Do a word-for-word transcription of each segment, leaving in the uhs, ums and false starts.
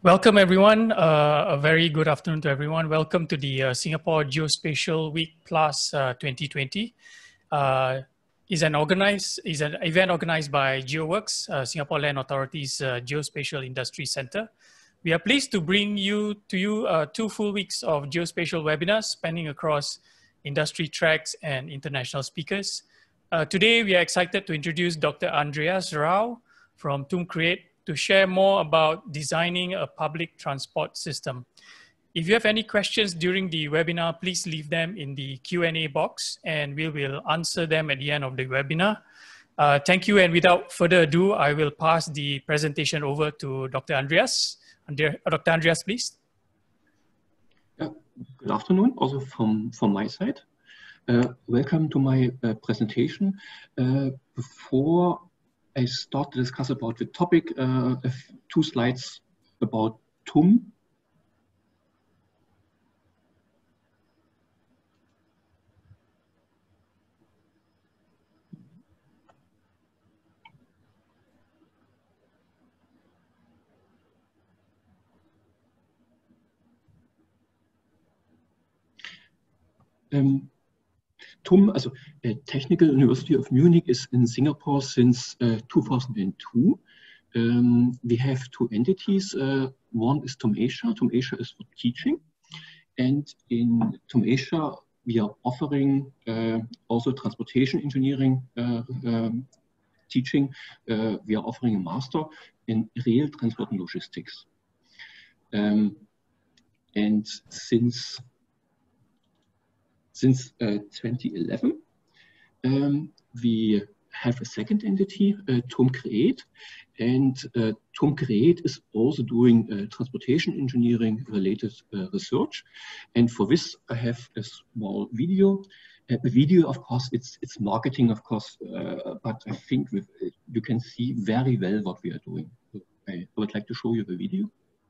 Welcome everyone, uh, a very good afternoon to everyone. Welcome to the uh, Singapore Geospatial Week Plus uh, twenty twenty. Uh, is an organized is an event organized by GeoWorks, uh, Singapore Land Authority's uh, Geospatial Industry Center. We are pleased to bring you to you uh, two full weeks of geospatial webinars spanning across industry tracks and international speakers. Uh, today, we are excited to introduce Doctor Andreas Rau from TUM Create to share more about designing a public transport system. If you have any questions during the webinar, please leave them in the Q and A box and we will answer them at the end of the webinar. Uh, thank you, and without further ado, I will pass the presentation over to Doctor Andreas. Andre Doctor Andreas, please. Yeah, good afternoon, also from, from my side. Uh, welcome to my uh, presentation. Uh, before I start to discuss about the topic, uh, two slides about TUM. Um, TUM, also uh, Technical University of Munich, is in Singapore since uh, two thousand two. Um, we have two entities. Uh, one is TUM Asia. TUM Asia is for teaching. And in TUM Asia, we are offering uh, also transportation engineering uh, um, teaching. Uh, we are offering a master in rail transport and logistics. Um, and since Since uh, twenty eleven, um, we have a second entity, uh, TUM Create, and uh, TUM Create is also doing uh, transportation engineering related uh, research. And for this, I have a small video. Uh, the video, of course, it's it's marketing, of course, uh, but I think with, uh, you can see very well what we are doing. So I, I would like to show you the video.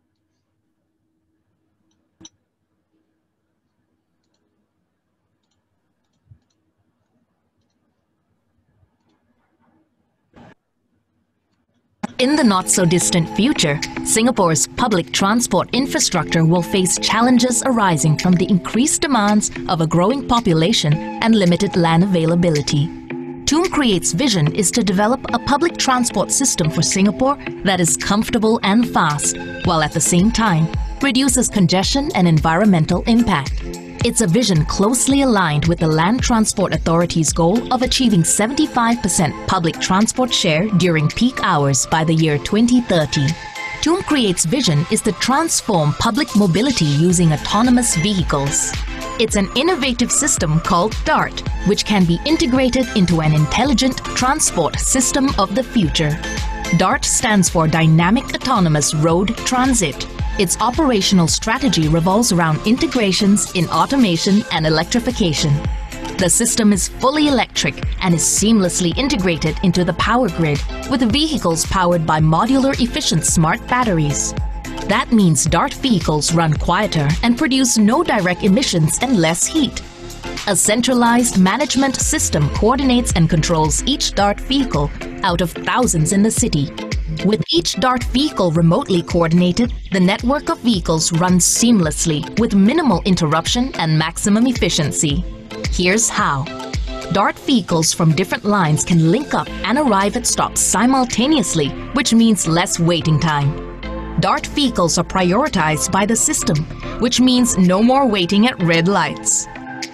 In the not-so-distant future, Singapore's public transport infrastructure will face challenges arising from the increased demands of a growing population and limited land availability. TUM Create's vision is to develop a public transport system for Singapore that is comfortable and fast, while at the same time reduces congestion and environmental impact. It's a vision closely aligned with the Land Transport Authority's goal of achieving seventy-five percent public transport share during peak hours by the year twenty thirty. TUM Create's vision is to transform public mobility using autonomous vehicles. It's an innovative system called DART, which can be integrated into an intelligent transport system of the future. DART stands for Dynamic Autonomous Road Transit. Its operational strategy revolves around integrations in automation and electrification. The system is fully electric and is seamlessly integrated into the power grid with vehicles powered by modular efficient smart batteries. That means DART vehicles run quieter and produce no direct emissions and less heat. A centralized management system coordinates and controls each DART vehicle out of thousands in the city. With each DART vehicle remotely coordinated, the network of vehicles runs seamlessly with minimal interruption and maximum efficiency. Here's how. DART vehicles from different lines can link up and arrive at stops simultaneously, which means less waiting time. DART vehicles are prioritized by the system, which means no more waiting at red lights.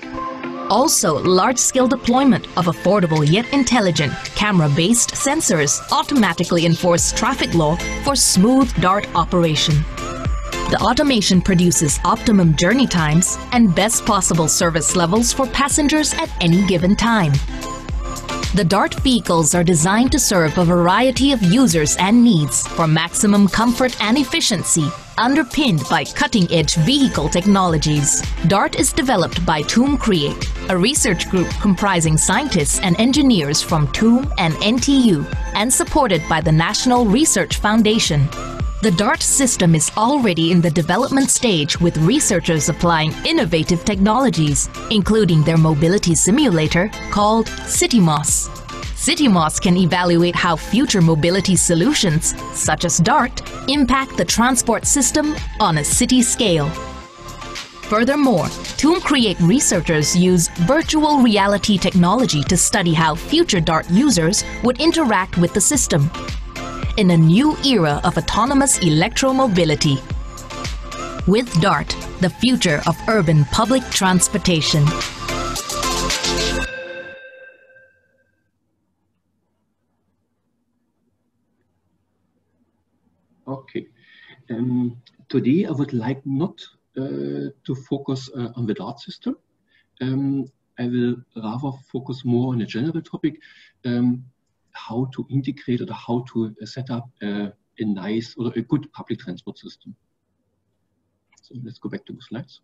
Also, large-scale deployment of affordable yet intelligent camera-based sensors automatically enforce traffic law for smooth DART operation. The automation produces optimum journey times and best possible service levels for passengers at any given time. The DART vehicles are designed to serve a variety of users and needs for maximum comfort and efficiency, underpinned by cutting-edge vehicle technologies. DART is developed by TUM Create, a research group comprising scientists and engineers from TUM and N T U, and supported by the National Research Foundation. The DART system is already in the development stage with researchers applying innovative technologies, including their mobility simulator called CityMOS. CityMOS can evaluate how future mobility solutions, such as DART, impact the transport system on a city scale. Furthermore, TUM Create researchers use virtual reality technology to study how future DART users would interact with the system in a new era of autonomous electromobility. With DART, the future of urban public transportation. Okay. Um, today I would like not uh, to focus uh, on the DART system. Um, I will rather focus more on a general topic, um, how to integrate or how to uh, set up uh, a nice or a good public transport system. So let's go back to the slides.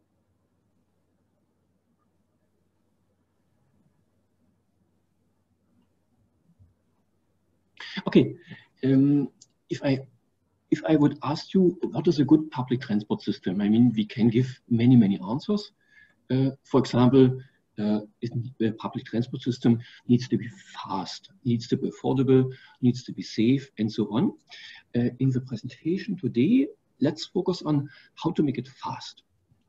Okay, um, if I If I would ask you, what is a good public transport system? I mean, we can give many, many answers. Uh, for example, uh, the public transport system needs to be fast, needs to be affordable, needs to be safe, and so on. Uh, in the presentation today, let's focus on how to make it fast.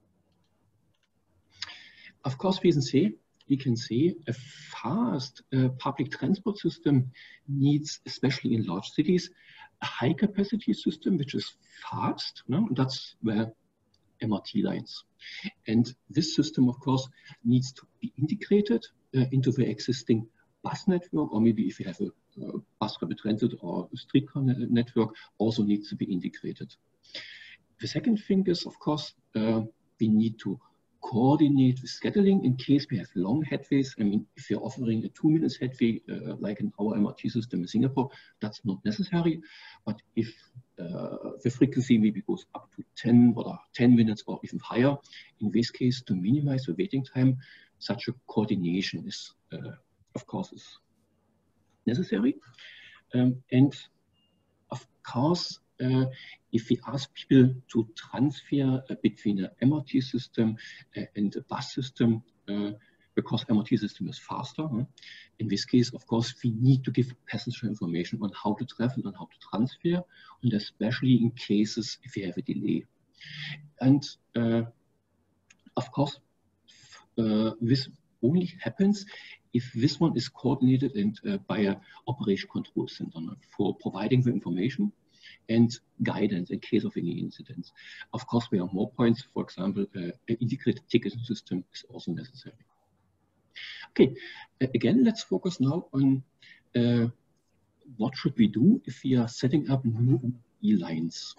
Of course, we can say, we can say a fast uh, public transport system needs, especially in large cities, a high capacity system, which is fast. No? That's where M R T lines. And this system, of course, needs to be integrated uh, into the existing bus network, or maybe if you have a, a bus rapid transit or a streetcar network, also needs to be integrated. The second thing is, of course, uh, we need to coordinate the scheduling in case we have long headways. I mean, if you're offering a two minutes headway, uh, like in our M R T system in Singapore, that's not necessary. But if uh, the frequency maybe goes up to ten or ten minutes or even higher, in this case, to minimize the waiting time, such a coordination is, uh, of course, is necessary. Um, and of course, Uh, if we ask people to transfer uh, between an M R T system uh, and a bus system, uh, because M R T system is faster, huh? In this case, of course, we need to give passenger information on how to travel and how to transfer, and especially in cases if you have a delay. And uh, of course, uh, this only happens if this one is coordinated and uh, by an operation control center for providing the information and guidance in case of any incidents. Of course, there are more points. For example, uh, an integrated ticketing system is also necessary. Okay, uh, again, let's focus now on uh, what should we do if we are setting up new e-lines.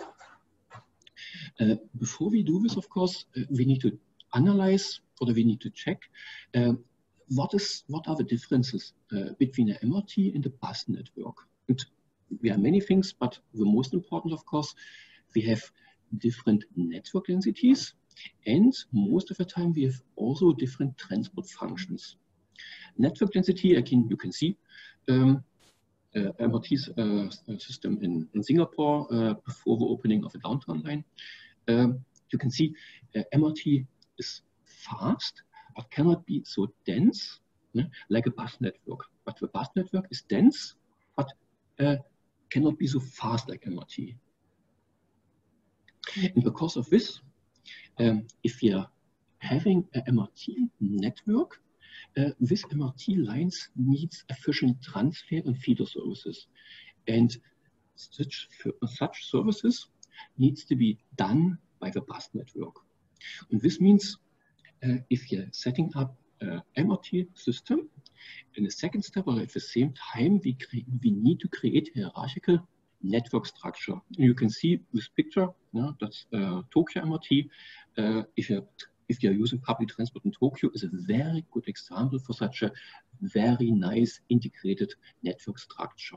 Uh, before we do this, of course, uh, we need to analyze, or we need to check uh, what is what are the differences uh, between the M R T and the bus network. And we have many things, but the most important, of course, we have different network densities, and most of the time we have also different transport functions. Network density, again, you can see um, uh, M R T's uh, system in, in Singapore uh, before the opening of the downtown line. Um, you can see uh, M R T is fast, but cannot be so dense yeah, like a bus network. But the bus network is dense, but uh, cannot be so fast like M R T. And because of this, um, if you're having an M R T network, uh, this M R T lines needs efficient transfer and feeder services. And such, such services needs to be done by the bus network. And this means uh, if you're setting up an M R T system, in the second step, or at the same time, we, we need to create a hierarchical network structure. You can see this picture, yeah, that's uh, Tokyo M R T. Uh, if, you're, if you're using public transport in Tokyo, is a very good example for such a very nice integrated network structure.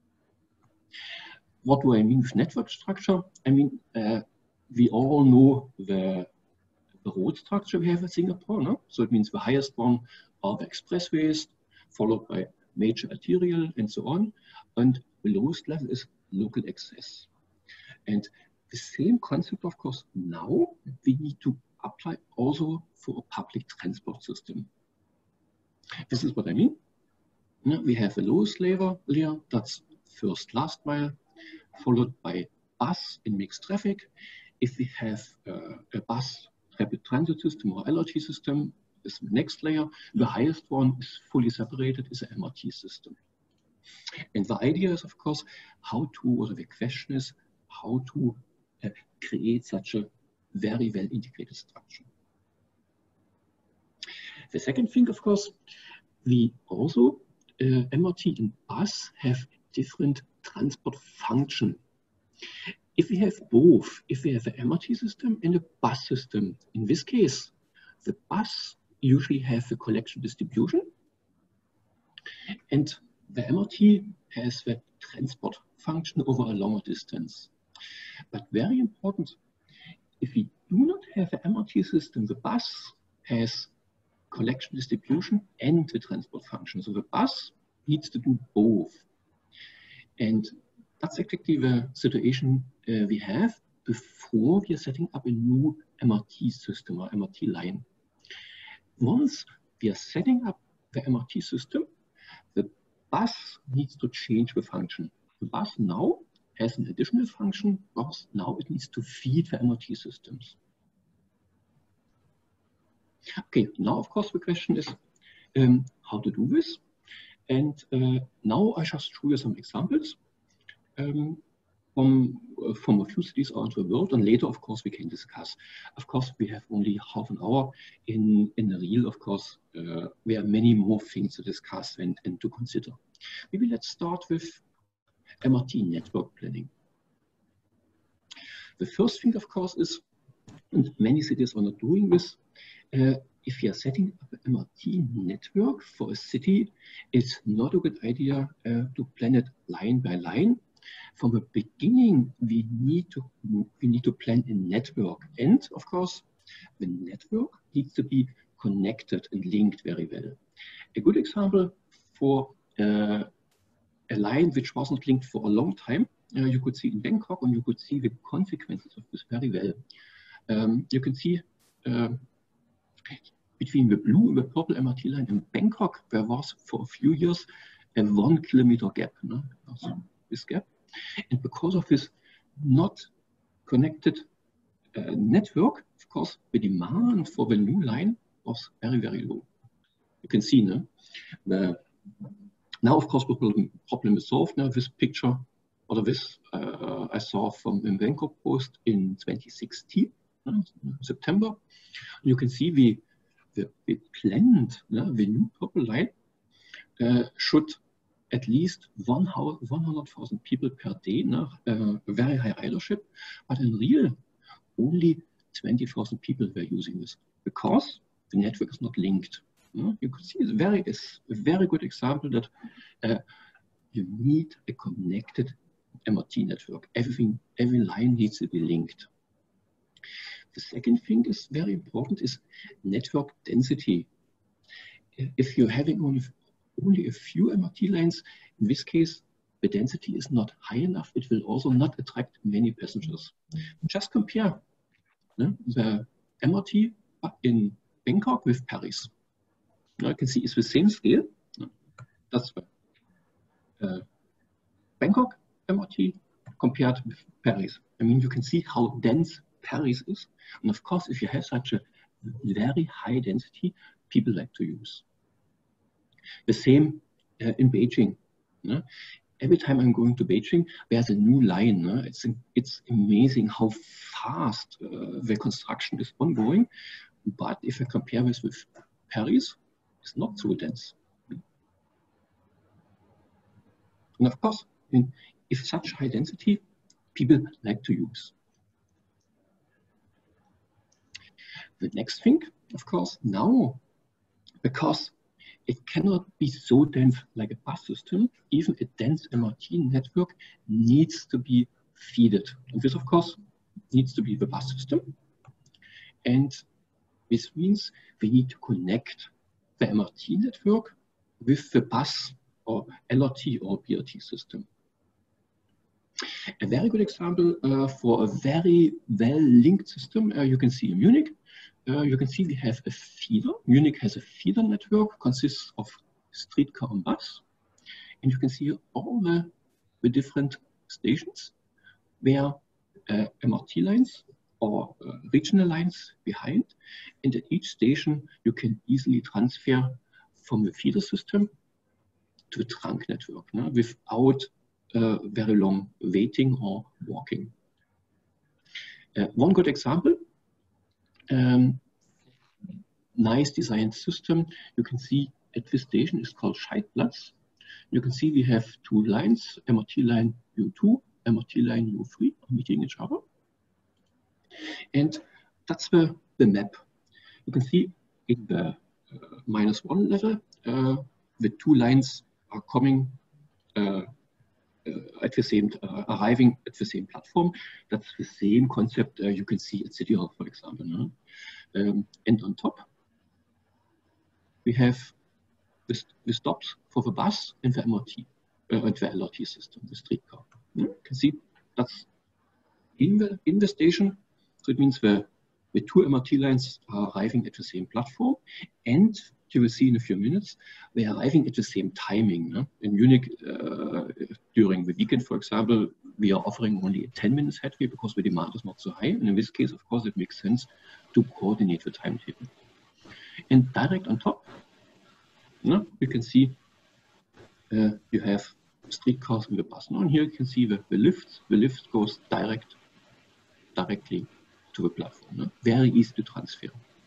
What do I mean with network structure? I mean, uh, we all know the, the road structure we have in Singapore, no? So it means the highest one are the expressways, followed by major arterial and so on. And the lowest level is local access. And the same concept, of course, now we need to apply also for a public transport system. This is what I mean. We have a lowest layer, layer that's first last mile, followed by bus in mixed traffic. If we have uh, a bus rapid transit system or L R T system, is the next layer. The highest one is fully separated, is an M R T system. And the idea is, of course, how to, or the question is, how to uh, create such a very well integrated structure. The second thing, of course, we also, uh, M R T and bus have different transport function. If we have both, if we have an M R T system and a bus system, in this case, the bus usually have a collection distribution, and the M R T has the transport function over a longer distance. But very important, if we do not have an M R T system, the bus has collection distribution and the transport function. So the bus needs to do both. And that's exactly the situation uh, we have before we are setting up a new M R T system or M R T line. Once we are setting up the M R T system, the bus needs to change the function. The bus now has an additional function because now it needs to feed the M R T systems. Okay, now of course the question is um, how to do this. And uh, now I just show you some examples um, from, uh, from a few cities around the world, and later of course we can discuss. Of course we have only half an hour. In, in the real, of course, uh, there are many more things to discuss and, and to consider. Maybe let's start with M R T network planning. The first thing, of course, is, and many cities are not doing this, uh, if you are setting up an M R T network for a city, it's not a good idea uh, to plan it line by line. From the beginning, we need to we need to plan a network, and of course, the network needs to be connected and linked very well. A good example for uh, a line which wasn't linked for a long time, uh, you could see in Bangkok, and you could see the consequences of this very well. Um, you can see uh, between the blue and the purple M R T line in Bangkok, there was for a few years a one kilometer gap, no? Also this gap. And because of this not connected uh, network, of course, the demand for the new line was very, very low. You can see no? the Now, of course, the problem, problem is solved. Now, this picture, or this uh, I saw from the Bangkok Post in twenty sixteen, uh, September. You can see we, we, we planned uh, the new purple line uh, should at least one hundred thousand people per day, uh, a very high ridership. But in real, only twenty thousand people were using this because the network is not linked. Uh, you could see it's very, it's a very good example that uh, you need a connected M R T network. Everything, every line needs to be linked. The second thing is very important is network density. If you're having only, only a few M R T lines, in this case, the density is not high enough. It will also not attract many passengers. Just compare uh, the M R T in Bangkok with Paris. You can see it's the same scale. That's uh, Bangkok M R T compared with Paris. I mean, you can see how dense Paris is. And of course, if you have such a very high density, people like to use. The same uh, in Beijing. Uh, every time I'm going to Beijing, there's a new line. Uh, it's, it's amazing how fast uh, the construction is ongoing. But if I compare this with Paris, it's not so dense. And of course, in, if such high density, people like to use. The next thing, of course, now, because it cannot be so dense like a bus system, even a dense M R T network needs to be feeded. And this, of course, needs to be the bus system. And this means we need to connect the M R T network with the bus or L R T or B R T system. A very good example uh, for a very well-linked system, uh, you can see in Munich. Uh, you can see we have a feeder. Munich has a feeder network, consists of streetcar and bus. And you can see all the, the different stations where uh, M R T lines or uh, regional lines behind. And at each station, you can easily transfer from the feeder system to the trunk network, no? without uh, very long waiting or walking. Uh, one good example, um, nice designed system. You can see at this station is called Scheidplatz. You can see we have two lines, M R T line U two, M R T line U three, meeting each other. And that's the, the map. You can see in the uh, minus one level, uh, the two lines are coming uh, uh, at the same, uh, arriving at the same platform. That's the same concept uh, you can see at City Hall, for example. No? Um, and on top, we have the, the stops for the bus and the M R T, uh, and the L R T system, the streetcar. You can see that's in the, in the station. So it means the, the two M R T lines are arriving at the same platform, and you will see in a few minutes, they are arriving at the same timing. No? In Munich, uh, during the weekend, for example, we are offering only a ten minutes headway because the demand is not so high. And in this case, of course, it makes sense to coordinate the timetable. And direct on top, no? You can see uh, you have streetcars in the bus. Now, and here you can see the, the lift. The lift goes direct, directly to the platform. No? Very easy to transfer.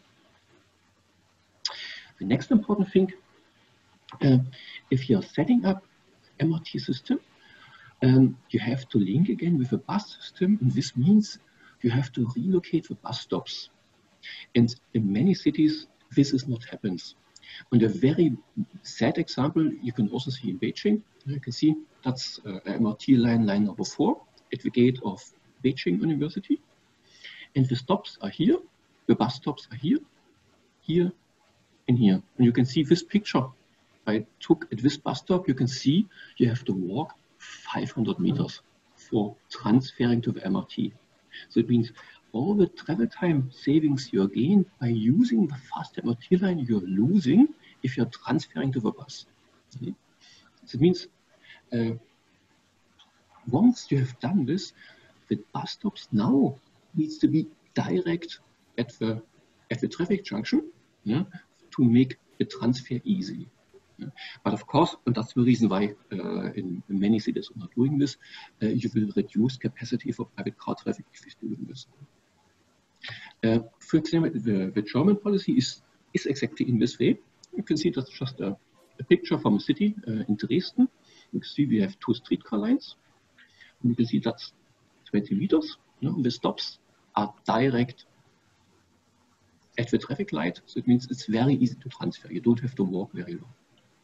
The next important thing, uh, if you're setting up M R T system, um, you have to link again with the bus system, and this means you have to relocate the bus stops. And in many cities, this is not happens. And a very sad example you can also see in Beijing. You can see that's uh, M R T line, line number four at the gate of Beijing University. And the stops are here, the bus stops are here, here, and here. And you can see this picture I took at this bus stop. You can see you have to walk five hundred meters for transferring to the M R T. So it means all the travel time savings you gain by using the fast M R T line, you're losing if you're transferring to the bus. Mm-hmm. So it means uh, once you have done this, the bus stops now needs to be direct at the at the traffic junction, yeah, to make the transfer easy. Yeah. But of course, and that's the reason why uh, in, in many cities are not doing this, uh, you will reduce capacity for private car traffic if you're doing this. Uh, for example, the, the German policy is, is exactly in this way. You can see that's just a, a picture from a city uh, in Dresden. You can see we have two streetcar lines. And you can see that's twenty meters. You know, the stops are direct at the traffic light. So it means it's very easy to transfer. You don't have to walk very long.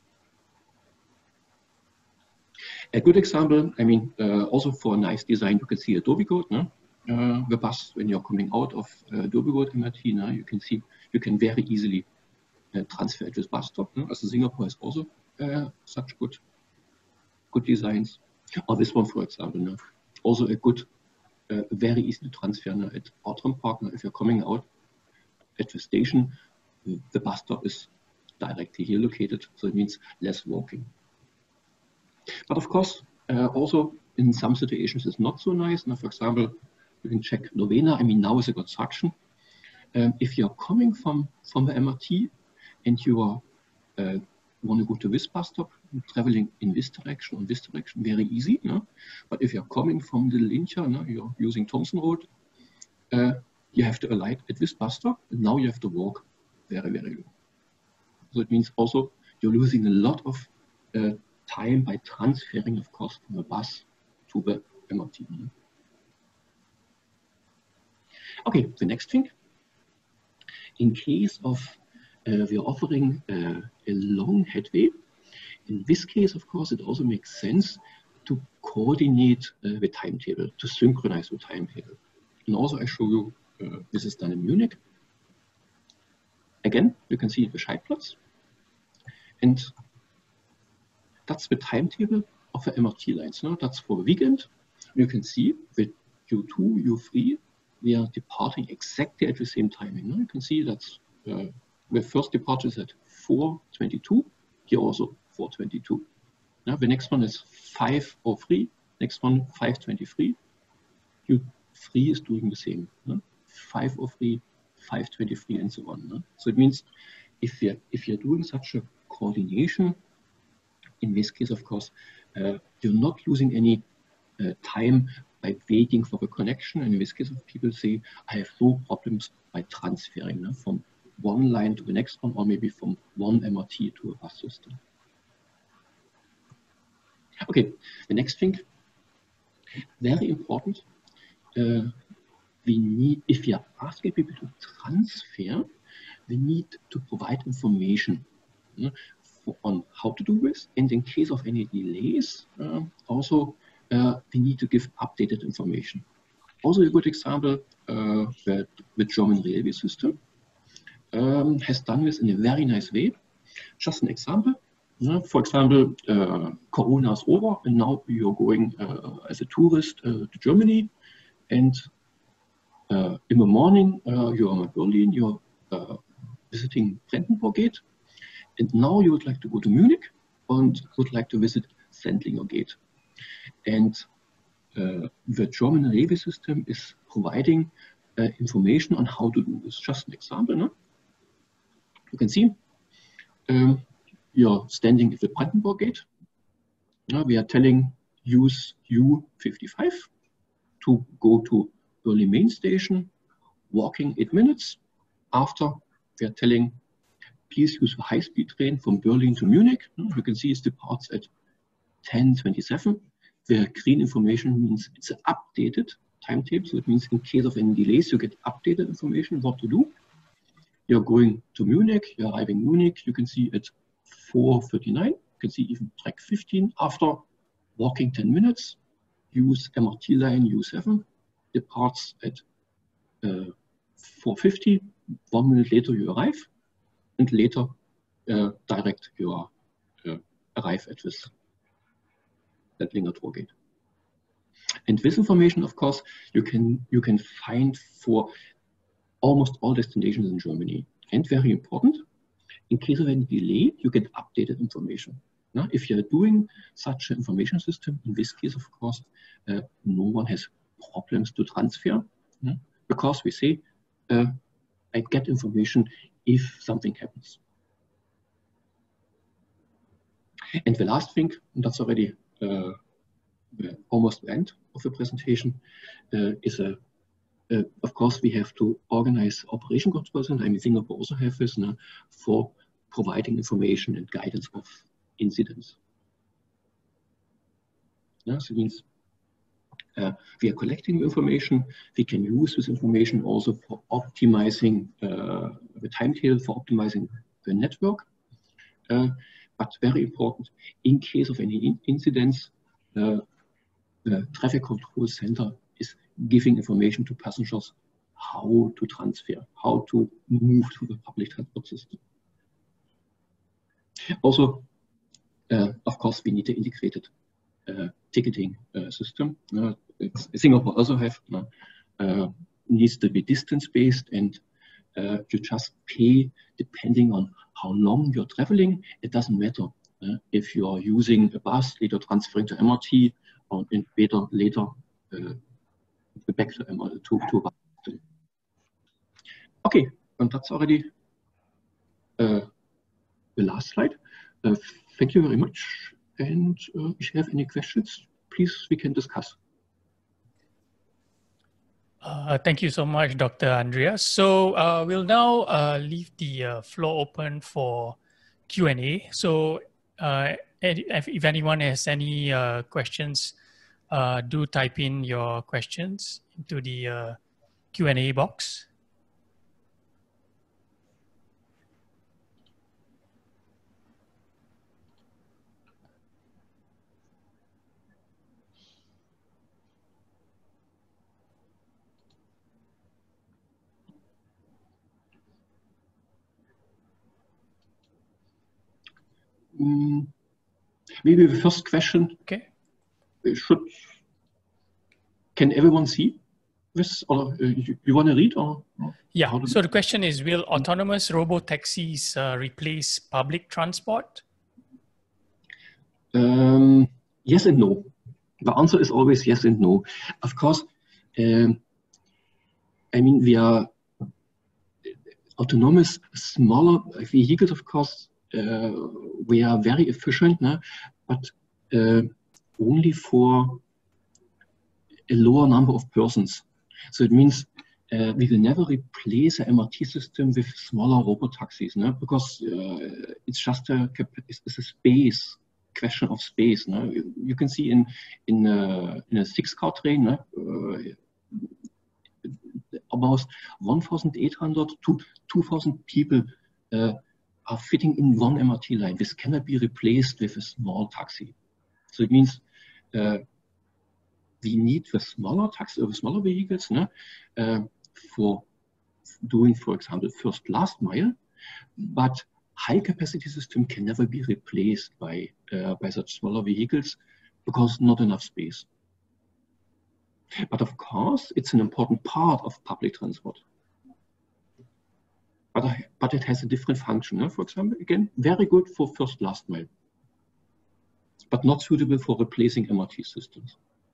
A good example, I mean, uh, also for a nice design, you can see a Dobigott, no? Uh, the bus, when you're coming out of uh, Dobigott M R T, no? You can see, you can very easily uh, transfer at this bus stop. No? Also Singapore has also uh, such good, good designs. Or this one, for example, no? Also a good, uh, very easy to transfer no? At Outram Park. No? If you're coming out at the station, the bus stop is directly here located, so it means less walking. But of course, uh, also in some situations it's not so nice. Now, for example, you can check Novena. I mean, now is a construction. Um, if you're coming from, from the M R T and you are uh, want to go to this bus stop, traveling in this direction or this direction, very easy. No? But if you're coming from the Lintia, no? You're using Thompson Road, uh, you have to alight at this bus stop, and now you have to walk very, very long. So it means also you're losing a lot of uh, time by transferring, of course, from the bus to the M R T. Okay, the next thing. In case of uh, we are offering uh, a long headway, in this case, of course, it also makes sense to coordinate uh, the timetable, to synchronize the timetable. And also I show you, uh, this is done in Munich. Again, you can see the Scheidplatz. And that's the timetable of the M R T lines. No? That's for the weekend. You can see the U two, U three, we are departing exactly at the same timing. No? You can see that's uh, the first departure is at four twenty-two, here also four twenty-two. Now the next one is five oh three, next one five twenty-three. You three is doing the same. No? five oh three, five twenty-three, and so on. No? So it means if you're if you're doing such a coordination, in this case, of course, uh, you're not losing any uh, time by waiting for the connection. And in this case, of people say, I have no problems by transferring no? from one line to the next one, or maybe from one M R T to a bus system. Okay, the next thing, very important. Uh, we need, if we are asking people to transfer, we need to provide information uh, for, on how to do this. And in case of any delays, uh, also uh, we need to give updated information. Also a good example, uh, the, the German railway system um, has done this in a very nice way. Just an example. Uh, for example, uh, Corona is over, and now you're going uh, as a tourist uh, to Germany, and uh, in the morning uh, you're in Berlin, you're uh, visiting Brandenburg Gate, and now you would like to go to Munich and would like to visit Sendlinger Gate. And uh, the German railway system is providing uh, information on how to do this. Just an example, no? You can see. Um, You're standing at the Brandenburg Gate. Now we are telling use U fifty-five to go to Berlin main station, walking eight minutes. After we are telling please use the high-speed train from Berlin to Munich. You can see it departs at ten twenty-seven. The green information means it's an updated timetable. So it means in case of any delays, you get updated information what to do. You're going to Munich, you're arriving in Munich. You can see it's four thirty-nine, you can see even track fifteen. After walking ten minutes, use M R T line U seven, departs at uh, four fifty. One minute later you arrive, and later uh, direct you are, uh, arrive at this Sendlinger Tor Gate. And this information, of course, you can you can find for almost all destinations in Germany. And very important, in case of any delay, you get updated information. Now, if you're doing such an information system, in this case, of course, uh, no one has problems to transfer, yeah? Because we say, uh, I get information if something happens. And the last thing, and that's already uh, almost the end of the presentation, uh, is a Uh, of course, we have to organize operation control center. I mean, Singapore also have this now for providing information and guidance of incidents. Yeah, so it means uh, we are collecting information. We can use this information also for optimizing uh, the timetable, for optimizing the network. Uh, but very important, in case of any in incidents, uh, the traffic control center is giving information to passengers how to transfer, how to move to the public transport system. Also, uh, of course, we need an integrated uh, ticketing uh, system. Uh, it's, Singapore also have uh, uh, needs to be distance-based, and uh, you just pay depending on how long you're traveling. It doesn't matter uh, if you are using a bus, later transferring to M R T, or in later later. Uh, back to, to, to Okay, and that's already uh, the last slide. Uh, thank you very much. And uh, if you have any questions, please, we can discuss. Uh, thank you so much, Doctor Andreas. So uh, we'll now uh, leave the uh, floor open for Q and A. So uh, if, if anyone has any uh, questions, Uh, do type in your questions into the uh, Q and A box. Mm, maybe the first question. Okay. Should, can everyone see this, or uh, you, you want to read, or? or yeah, so the question is, will autonomous robo-taxis uh, replace public transport? Um, yes and no. The answer is always yes and no. Of course, um, I mean, we are autonomous, smaller vehicles, of course, uh, we are very efficient, no? But uh, only for a lower number of persons. So it means uh, we will never replace an M R T system with smaller robotaxis, no? Because uh, it's just a, it's a space, question of space. No? You, you can see in, in, a, in a six-car train, no? uh, almost one thousand eight hundred to two thousand people uh, are fitting in one M R T line. This cannot be replaced with a small taxi. So it means uh, we need the smaller taxi, or the smaller vehicles, no? uh, for doing, for example, first last mile, but high capacity system can never be replaced by, uh, by such smaller vehicles because not enough space. But of course, it's an important part of public transport. But, I, but it has a different function. No? For example, again, very good for first last mile, but not suitable for replacing M R T systems.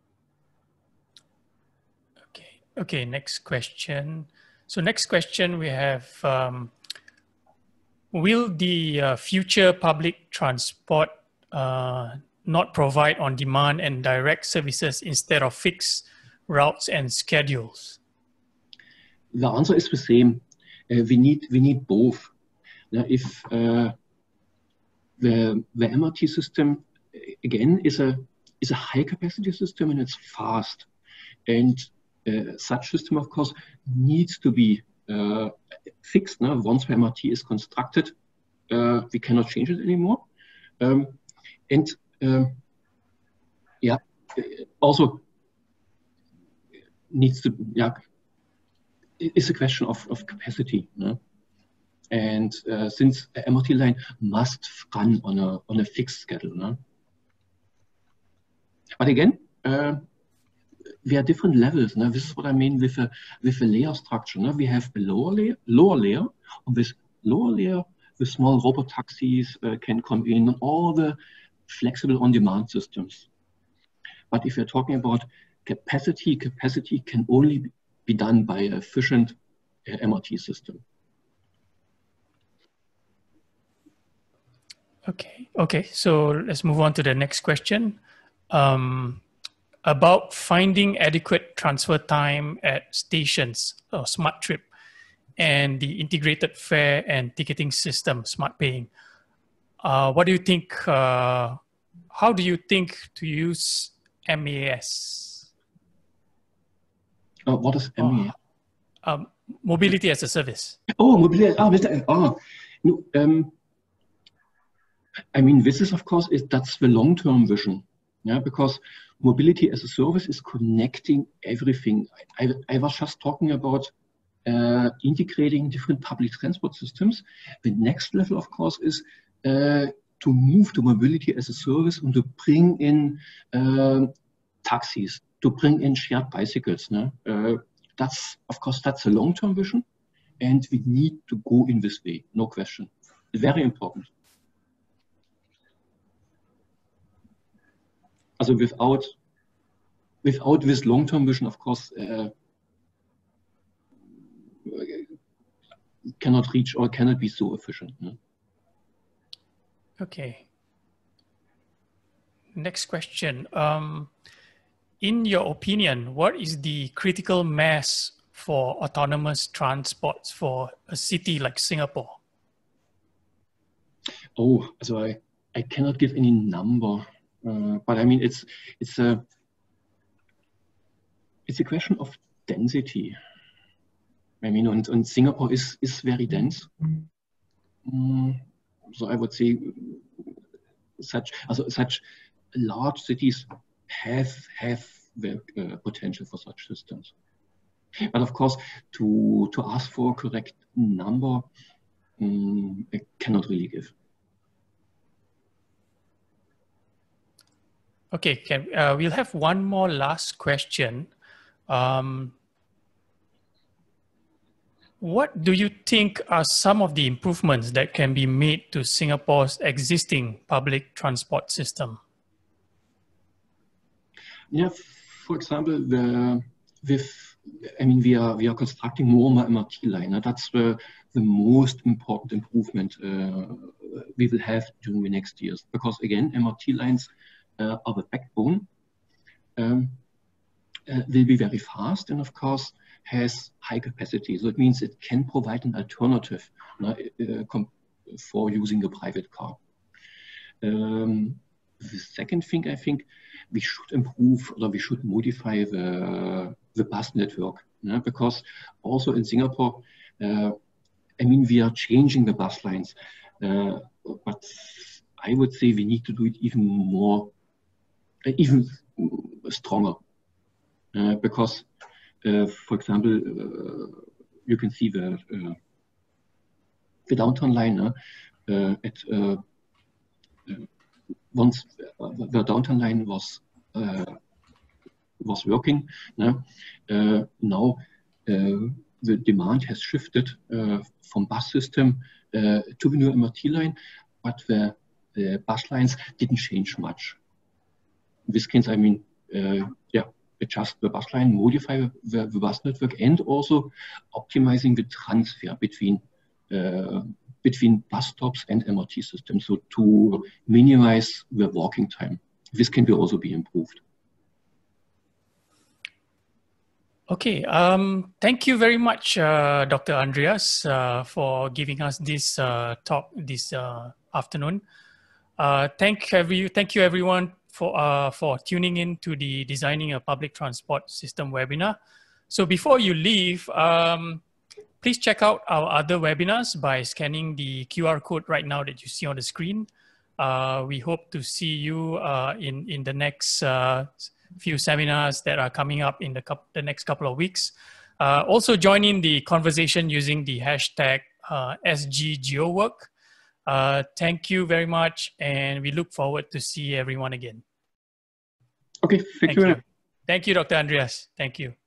Okay, okay, next question. So next question we have, um, will the uh, future public transport uh, not provide on-demand and direct services instead of fixed routes and schedules? The answer is the same. Uh, we need we need both. Now, if uh, the the M R T system again is a is a high capacity system and it's fast, and uh, such system of course needs to be uh, fixed. Now, once the M R T is constructed, uh, we cannot change it anymore, um, and um, yeah, also needs to, yeah, it's a question of, of capacity. No? And uh, since the M R T line must run on a, on a fixed schedule. No? But again, uh, we are different levels. No? This is what I mean with a, with a layer structure. No? We have a lower layer, lower layer. On this lower layer, the small robotaxis uh, can come in, and all the flexible on-demand systems. But if you're talking about capacity, capacity can only be done by an efficient uh, M R T system. Okay, okay. So let's move on to the next question. Um, about finding adequate transfer time at stations, or Smart Trip, and the integrated fare and ticketing system, Smart Paying. Uh, what do you think, uh, how do you think to use M A S? Uh, what is M A S? Oh, um, mobility as a service. Oh, mobility. Ah, oh, no, um, I mean, this is, of course, is, that's the long-term vision. Yeah, because mobility as a service is connecting everything. I, I, I was just talking about uh, integrating different public transport systems. The next level, of course, is uh, to move to mobility as a service and to bring in uh, taxis, to bring in shared bicycles. No? Uh, that's, of course, that's a long-term vision, and we need to go in this way, no question. Very important. Also without, without this long-term vision, of course, uh, cannot reach or cannot be so efficient. No? Okay. Next question. Um, in your opinion, what is the critical mass for autonomous transports for a city like Singapore? Oh, so I, I cannot give any number, uh, but I mean, it's, it's, a, it's a question of density. I mean, and, and Singapore is, is very dense. Mm, so I would say such, also, such large cities have, have the uh, potential for such systems. But of course, to, to ask for a correct number, um, I cannot really give. Okay, can, uh, we'll have one more last question. Um, what do you think are some of the improvements that can be made to Singapore's existing public transport system? yeah, for example, the, with, I mean, we are, we are constructing more and more M R T line. That's the, the most important improvement uh, we will have during the next years. Because again, M R T lines uh, are the backbone, um, uh, will be very fast, and of course, has high capacity. So it means it can provide an alternative uh, uh, for using a private car. Um, the second thing, I think, we should improve or we should modify the, the bus network. Yeah? Because also in Singapore, uh, I mean, we are changing the bus lines, uh, but I would say we need to do it even more, uh, even stronger. Uh, because, uh, for example, uh, you can see the, uh, the downtown line uh, uh, at uh, uh, once uh, the downtown line was uh, was working. Uh, uh, now uh, the demand has shifted uh, from bus system uh, to the new M R T line, but the, the bus lines didn't change much. In this case, I mean, uh, yeah, adjust the bus line, modify the, the bus network, and also optimizing the transfer between uh, between bus stops and M R T systems, so to minimize the walking time. This can be also be improved. Okay, um, thank you very much, uh, Doctor Andreas, uh, for giving us this uh, talk this uh, afternoon. Uh, thank every, thank you everyone for uh, for tuning in to the Designing a Public Transport System webinar. So before you leave, um, please check out our other webinars by scanning the Q R code right now that you see on the screen. Uh, we hope to see you uh, in, in the next uh, few seminars that are coming up in the, the next couple of weeks. Uh, also join in the conversation using the hashtag uh, S G GeoWork. Uh, thank you very much, and we look forward to see everyone again. Okay, thank, thank you. you. Thank you, Doctor Andreas. Thank you.